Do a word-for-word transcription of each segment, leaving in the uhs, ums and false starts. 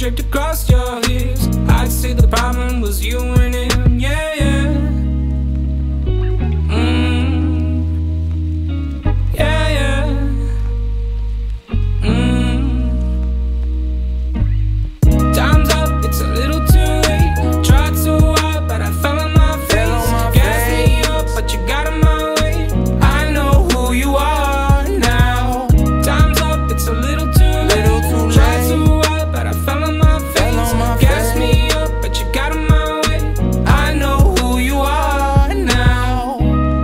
draped across your ears. I'd say the problem was you and him, yeah, yeah. Mm. Yeah, yeah. Mm. Time's up, it's a little too late. Tried so hard, but I fell on my face. Gas me up, but you got in my way. I know who you are now. Time's up, it's a little too late. Tried so hard, but I fell on my face. Gas me up, but you got in my way. I know who you are now.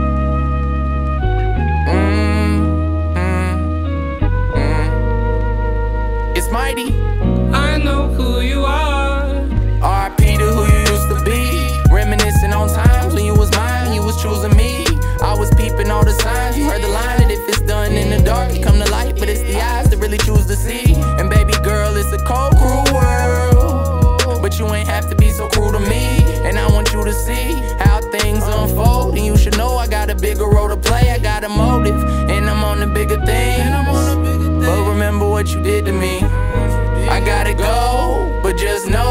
Mm, mm, mm. It's mighty. I know who you are. R I P to who you used to be. Reminiscing on times when you was mine, you was choosing me. I was peeping all the signs. You heard the line that if it's done in the dark, it come to light. But it's the eyes that really choose to see. And baby girl, it's a cold, cruel world, but you ain't have to be so cruel to me. And I want you to see how things unfold. And you should know I got a bigger role to play. I got a motive, and I'm on the bigger thing. But remember what you did to me. I gotta go, but just know